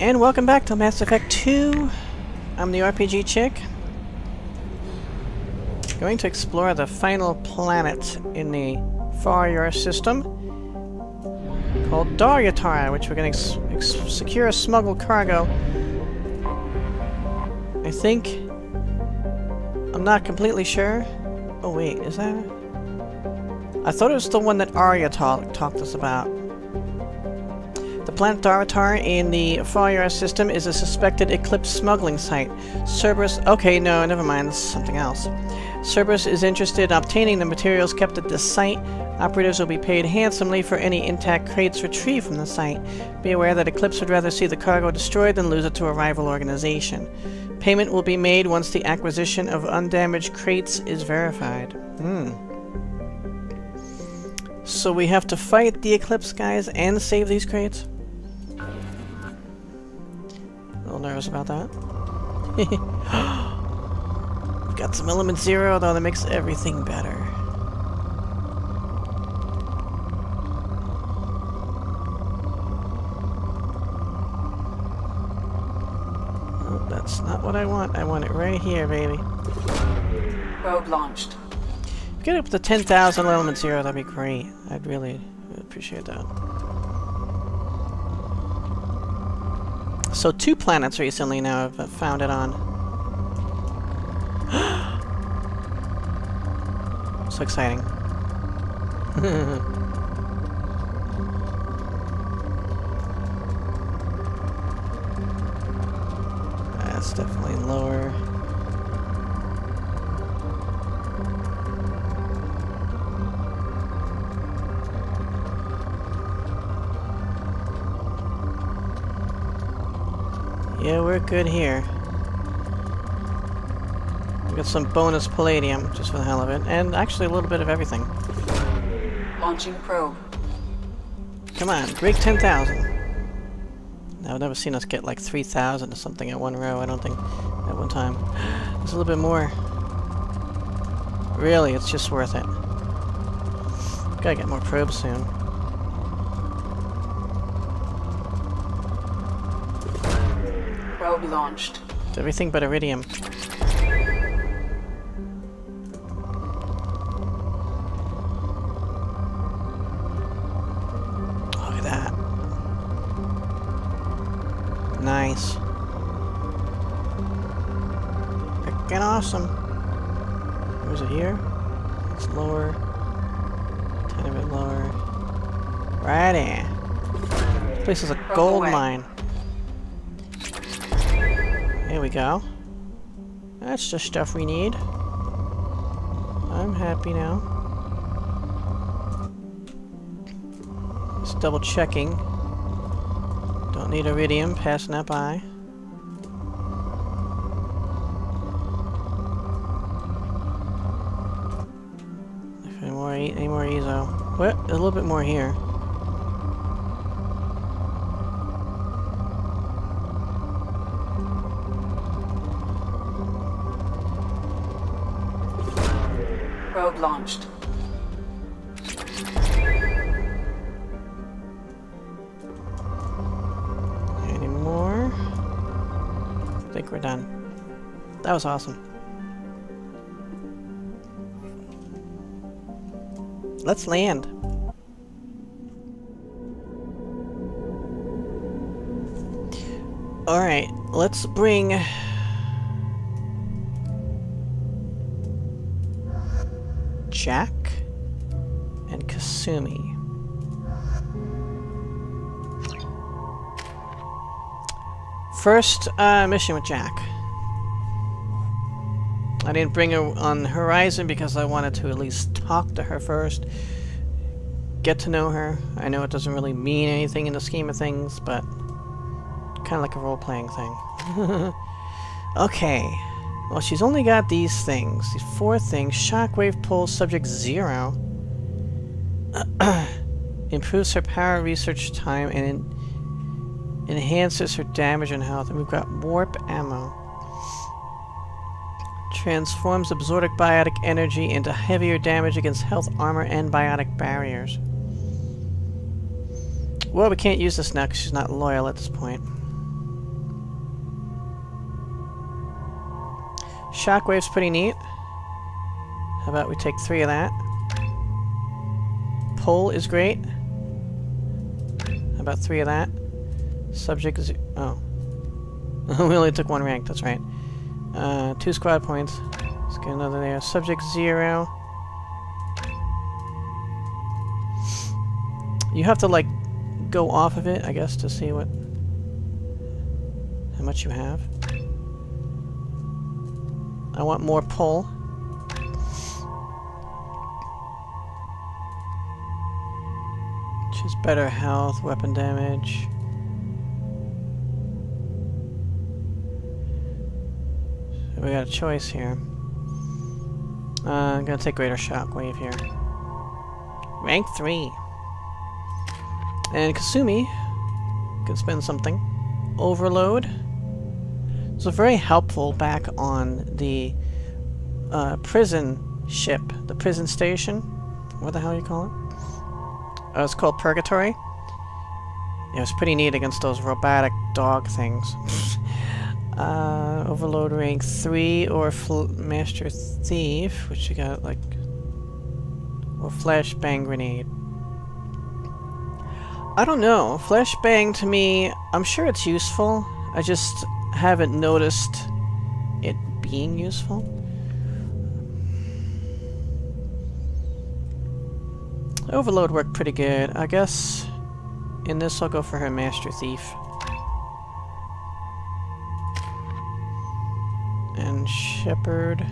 And welcome back to Mass Effect 2. I'm the RPG chick. Going to explore the final planet in the Faryar system called Daratar, which we're going to secure a smuggled cargo. I think... I'm not completely sure. Oh wait, is that... I thought it was the one that Arya talked us about. The planet Daratar in the Faryar system is a suspected Eclipse smuggling site. Cerberus... Okay, no, never mind, this is something else. Cerberus is interested in obtaining the materials kept at this site. Operatives will be paid handsomely for any intact crates retrieved from the site. Be aware that Eclipse would rather see the cargo destroyed than lose it to a rival organization. Payment will be made once the acquisition of undamaged crates is verified. So we have to fight the Eclipse guys and save these crates? A little nervous about that. Got some element 0 though, that makes everything better. Oh, that's not what I want. I want it right here, baby. Probe launched. Get up to 10,000 element 0, that'd be great. I'd really appreciate that. So 2 planets recently now I've found it on. So exciting. That's definitely lower. Yeah, we're good here. We got some bonus palladium, just for the hell of it, and actually a little bit of everything. Launching probe. Come on, break 10,000. Now, I've never seen us get like 3,000 or something at one row, I don't think, at one time. There's a little bit more. Really, it's just worth it. Gotta get more probes soon. Probe launched. It's everything but iridium. Look at that. Nice. Freaking awesome. Where's it here? It's lower. Tiny bit lower. Right here. This place is a gold mine. There we go. That's the stuff we need. I'm happy now. Just double checking. Don't need iridium, passing that by. If any more EZO. What? A little bit more here. Probe launched. Any more? I think we're done. That was awesome. Let's land. Alright, let's bring... Jack and Kasumi. First mission with Jack. I didn't bring her on Horizon because I wanted to at least talk to her first. Get to know her. I know it doesn't really mean anything in the scheme of things, but kind of like a role-playing thing. Okay. Well, she's only got these things. These 4 things. Shockwave pulls subject 0. Improves her power research time and enhances her damage and health. And we've got warp ammo. Transforms absorbic biotic energy into heavier damage against health, armor, and biotic barriers. Well, we can't use this now because she's not loyal at this point. Shockwave's pretty neat. How about we take 3 of that? Pull is great. How about 3 of that? Subject is... oh. We only took 1 rank, that's right. 2 squad points. Let's get another there. Subject 0. You have to, like, go off of it, I guess, to see what... how much you have. I want more pull. Choose better health, weapon damage. So we got a choice here. I'm gonna take greater shockwave here. Rank 3. And Kasumi can spend something. Overload. So very helpful back on the prison ship, the prison station. What the hell you call it? It's called Purgatory. It was pretty neat against those robotic dog things. Overload rank 3 or Master Thief, which you got like, or Flashbang Grenade. I don't know. Flashbang to me, I'm sure it's useful. I just haven't noticed it being useful. Overload worked pretty good. I guess in this I'll go for her Master Thief. And Shepherd.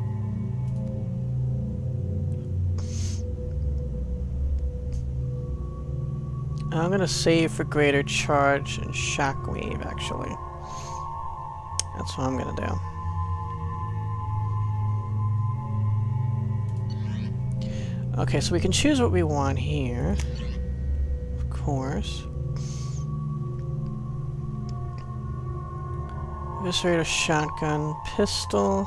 I'm gonna save for greater charge and shockwave, actually. That's what I'm gonna do. Okay, so we can choose what we want here. Of course. Eviscerator, shotgun, pistol.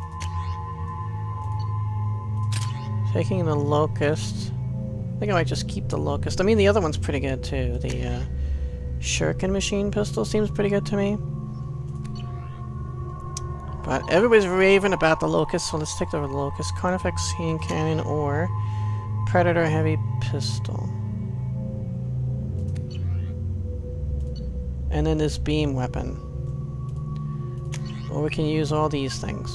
Taking the locust. I think I might just keep the locust. I mean, the other one's pretty good too. The shuriken machine pistol seems pretty good to me. But everybody's raving about the locust, so let's take the locust. Carnifex hand cannon or predator heavy pistol. And then this beam weapon. Or we can use all these things.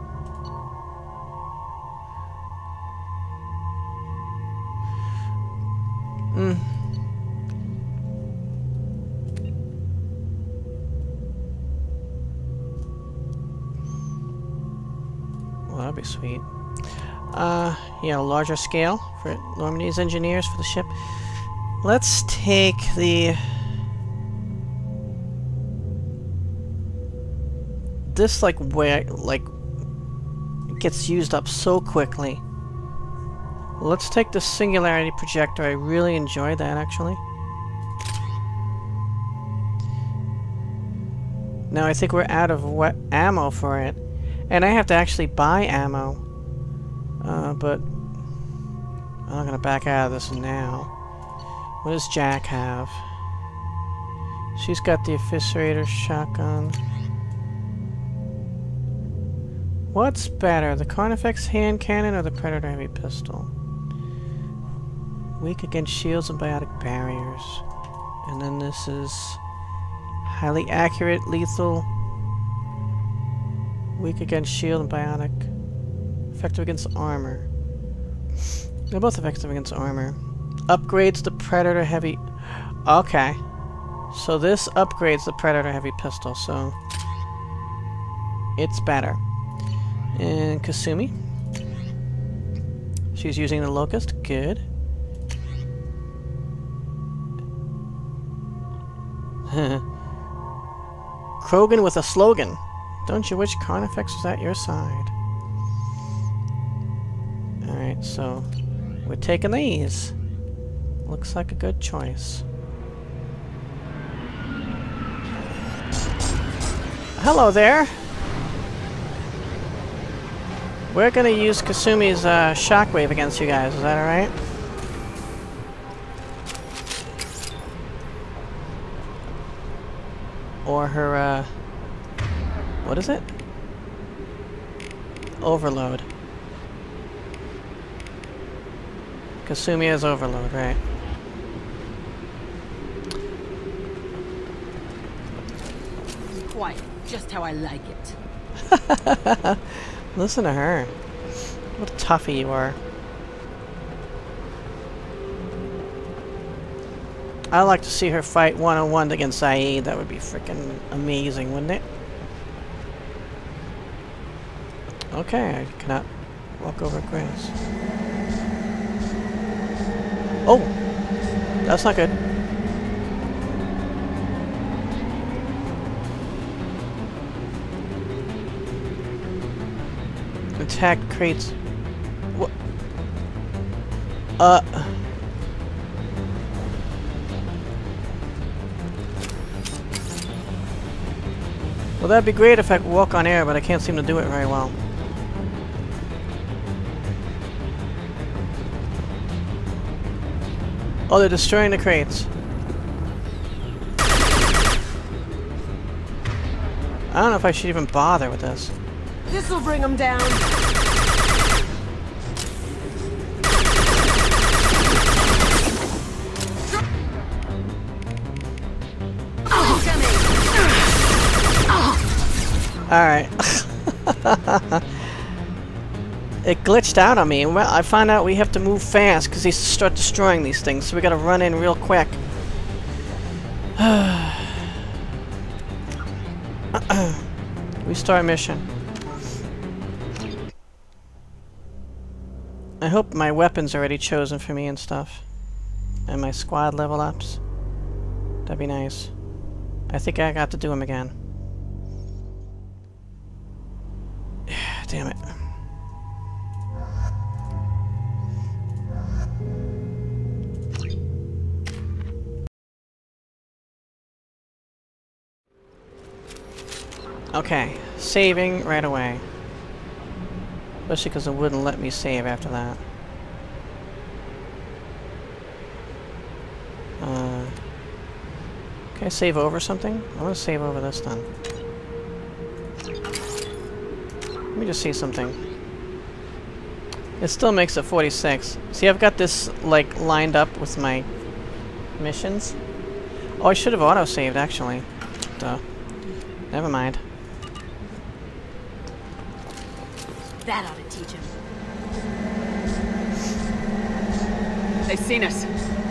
Well, that'd be sweet. Yeah, a larger scale for Normandy's engineers for the ship. Let's take the... this, like, where, like, it gets used up so quickly. Let's take the Singularity Projector. I really enjoyed that, actually. Now I think we're out of ammo for it. And I have to actually buy ammo. But I'm not gonna back out of this now. What does Jack have? She's got the Eviscerator shotgun. What's better, the Carnifex hand cannon or the Predator heavy pistol? Weak against shields and biotic barriers. And then this is highly accurate, lethal. Weak against shield and biotic. Effective against armor. They're both effective against armor. Upgrades the Predator heavy... okay. So this upgrades the Predator heavy pistol, so... it's better. And Kasumi. She's using the Locust. Good. Krogan with a slogan. Don't you wish Carnifex was at your side? Alright, so we're taking these. Looks like a good choice. Hello there! We're gonna use Kasumi's shockwave against you guys, is that alright? Or her, what is it? overload. Kasumiya's overload, right. Quiet, just how I like it. Listen to her. What a toughie you are. I'd like to see her fight one-on-one against Saeed. That would be freaking amazing, wouldn't it? Okay, I cannot walk over grass. Oh! That's not good. Attack crates. What? Well, that'd be great if I could walk on air, but I can't seem to do it very well. Oh, they're destroying the crates. I don't know if I should even bother with this. This'll bring them down. Alright. It glitched out on me. Well, I found out we have to move fast because they start destroying these things, so we gotta run in real quick. Restart mission. I hope my weapons are already chosen for me and stuff. And my squad level ups. That'd be nice. I think I got to do them again. Damn it. Okay, saving right away. Especially because it wouldn't let me save after that. Can I save over something? I want to save over this then. Let me just see something. It still makes it 46. See, I've got this, like, lined up with my missions. Oh, I should have auto-saved, actually. Duh. Never mind. That ought to teach him. They've seen us.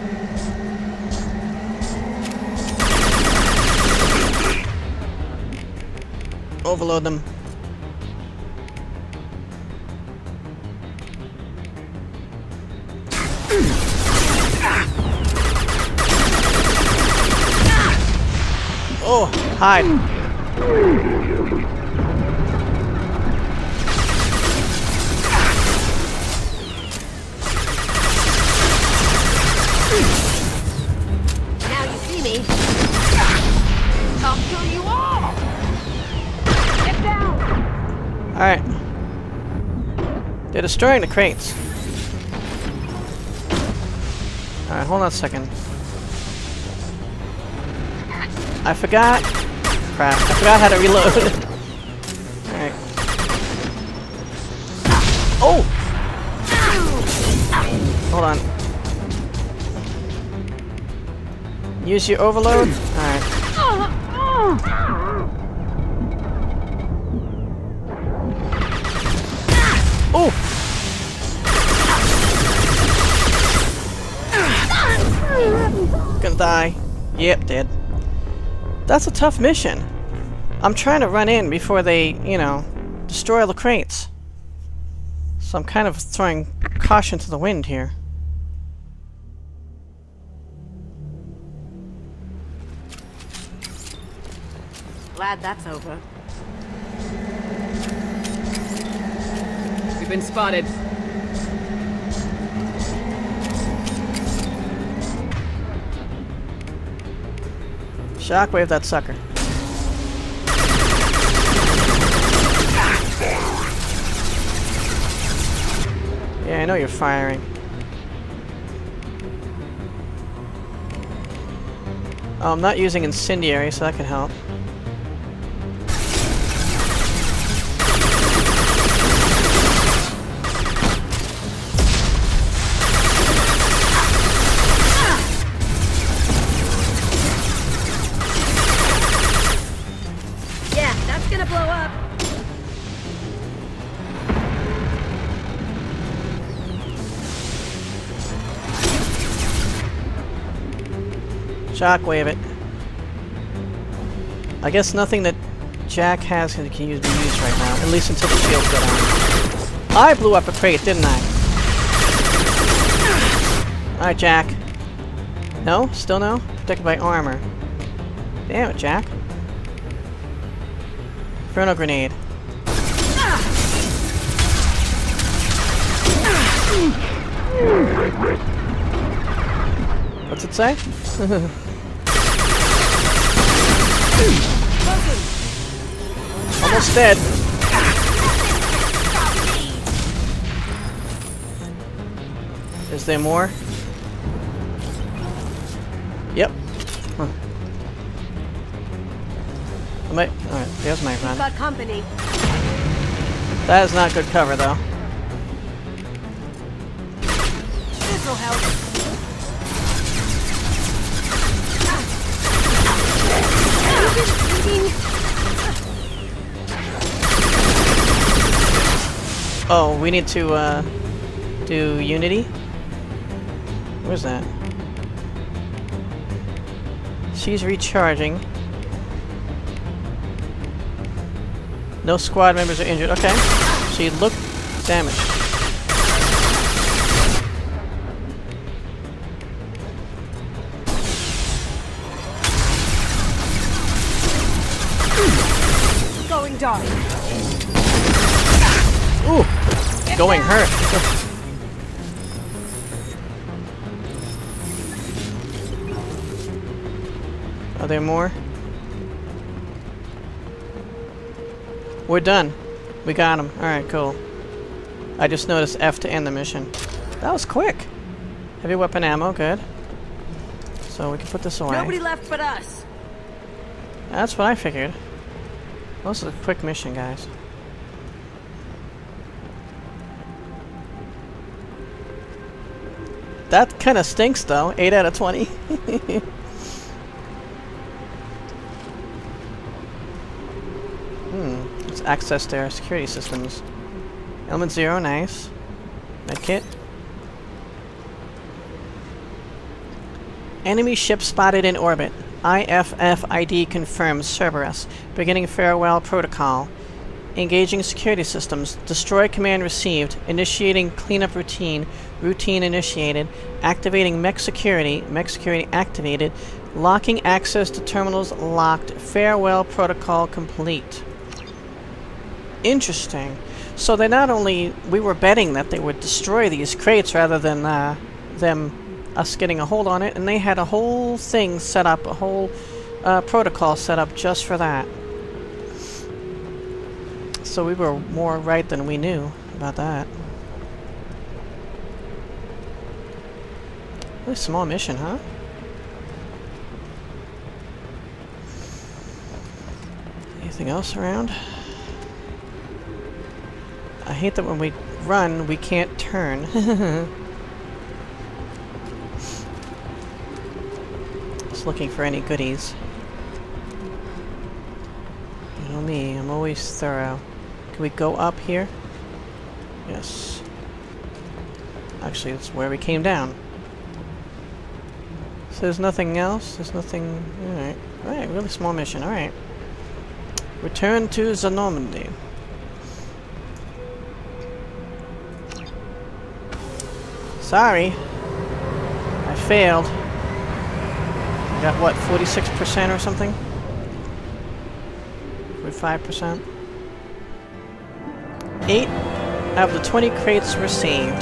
Overload them. Oh, hide. Now you see me. I'll kill you all. Get down. All right. They're destroying the crates. All right, hold on a second. I forgot. Crap! I forgot how to reload. All right. Oh! Hold on. Use your overload? Alright. Oh! Gonna die. Yep, dead. That's a tough mission. I'm trying to run in before they, you know, destroy all the crates. So I'm kind of throwing caution to the wind here. Glad that's over. We've been spotted. Shockwave that sucker. Yeah, I know you're firing. Oh, I'm not using incendiary, so that can help. It's gonna blow up. Shockwave it. I guess nothing that Jack has can be used right now, at least until the shields go down. I blew up a crate, didn't I? Alright, Jack. No? Still no? Protected by armor. Damn it, Jack. Inferno grenade. What's it say? Almost dead. Is there more? Yep. Huh. Alright, there's my run. Got company. That is not good cover, though. This'll help. Oh, we need to, do Unity? Where's that? She's recharging. No squad members are injured. Okay. She looked damaged. Going dark. Ooh! Going hurt. Are there more? We're done. We got him. Alright, cool. I just noticed F to end the mission. That was quick. Heavy weapon ammo, good. So we can put this away. Nobody left but us. That's what I figured. This is a quick mission, guys. That kind of stinks, though. 8 out of 20. Let's access their security systems. Element 0, nice. Medkit. Enemy ship spotted in orbit. IFFID confirmed Cerberus. Beginning farewell protocol. Engaging security systems. Destroy command received. Initiating cleanup routine. Routine initiated. Activating mech security. Mech security activated. Locking access to terminals locked. Farewell protocol complete. Interesting. So they not only... We were betting that they would destroy these crates rather than us getting a hold on it, and they had a whole thing set up, a whole protocol set up just for that. So we were more right than we knew about that. Really small mission, huh? Anything else around? I hate that when we run, we can't turn. Just looking for any goodies. You know me, I'm always thorough. Can we go up here? Yes. Actually, that's where we came down. So there's nothing else? There's nothing... Alright. Alright, really small mission. Alright. Return to the Normandy. Sorry. I failed. I got, what, 46% or something? 45%? 8 out of the 20 crates received.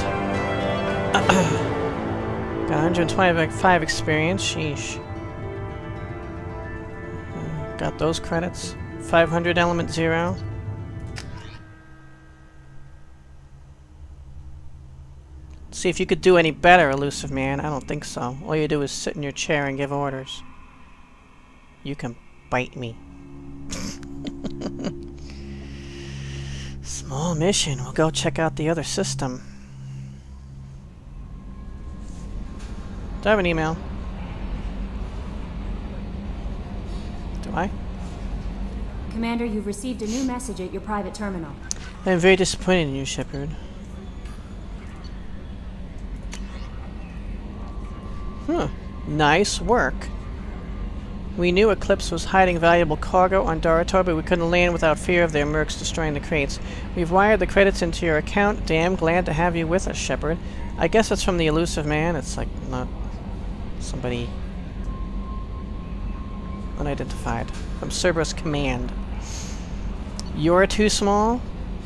Got 125 experience. Sheesh. Got those credits. 500 element 0. See if you could do any better, elusive man. I don't think so. All you do is sit in your chair and give orders. You can bite me. Small mission. We'll go check out the other system. Do I have an email? Do I? Commander, you've received a new message at your private terminal. I'm very disappointed in you, Shepard. Huh. Nice work. We knew Eclipse was hiding valuable cargo on Daratar, but we couldn't land without fear of their mercs destroying the crates. We've wired the credits into your account. Damn glad to have you with us, Shepard. I guess it's from the elusive man. It's like not somebody unidentified. From Cerberus Command. You're too small?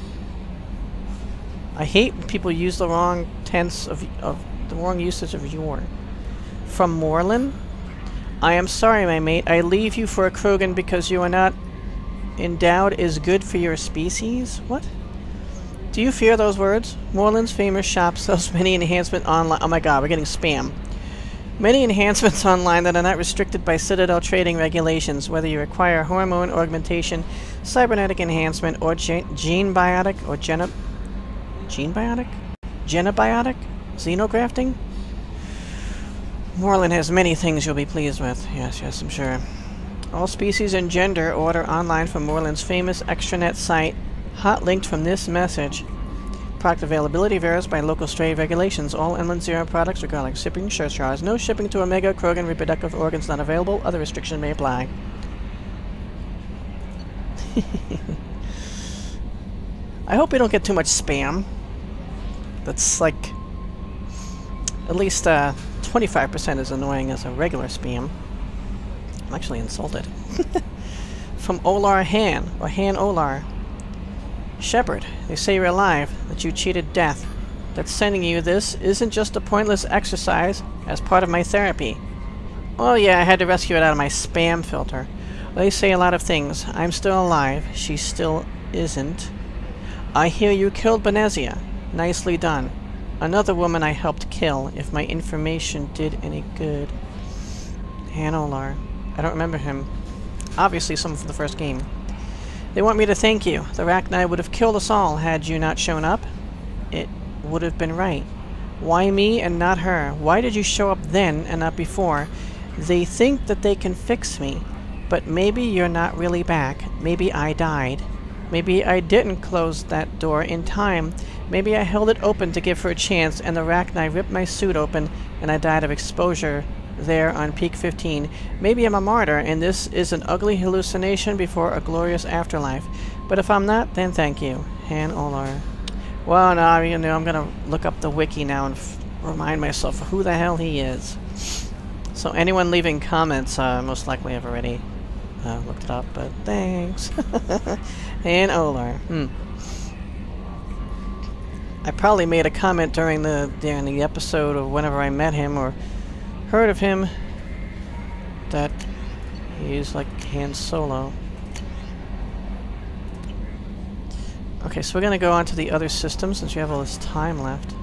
I hate when people use the wrong tense of the wrong usage of your. From Morlin? I am sorry, my mate. I leave you for a Krogan because you are not endowed as good for your species? What? Do you fear those words? Morlin's famous shop sells many enhancements online. Oh my god, we're getting spam. Many enhancements online that are not restricted by Citadel trading regulations, whether you require hormone augmentation, cybernetic enhancement, or genebiotic, or genebiotic? Genobiotic? Xenografting? Morlin has many things you'll be pleased with. Yes, I'm sure. All species and gender order online from Morlin's famous extranet site, hot linked from this message. Product availability varies by local trade regulations. All Inland Zero products regarding shipping surcharge. No shipping to Omega, Krogan, reproductive organs not available. Other restrictions may apply. I hope we don't get too much spam. That's like at least 25% as annoying as a regular spam. I'm actually insulted. From Olar Han, or Han Olar. Shepard, they say you're alive, that you cheated death. That sending you this isn't just a pointless exercise as part of my therapy. Oh yeah, I had to rescue it out of my spam filter. They say a lot of things. I'm still alive. She still isn't. I hear you killed Benezia. Nicely done. Another woman I helped kill, if my information did any good. Han Olar. I don't remember him. Obviously someone from the first game. They want me to thank you. The Rachni would have killed us all had you not shown up. It would have been right. Why me and not her? Why did you show up then and not before? They think that they can fix me. But maybe you're not really back. Maybe I died. Maybe I didn't close that door in time. Maybe I held it open to give her a chance, and the Rachni ripped my suit open, and I died of exposure there on Peak 15. Maybe I'm a martyr, and this is an ugly hallucination before a glorious afterlife. But if I'm not, then thank you. Han Olar. Well, no, you know, I'm gonna look up the wiki now and remind myself of who the hell he is. So anyone leaving comments most likely have already looked it up, but thanks. Han Olar. I probably made a comment during the episode or whenever I met him or heard of him that he's like Han Solo. Okay, so we're gonna go on to the other system since we have all this time left.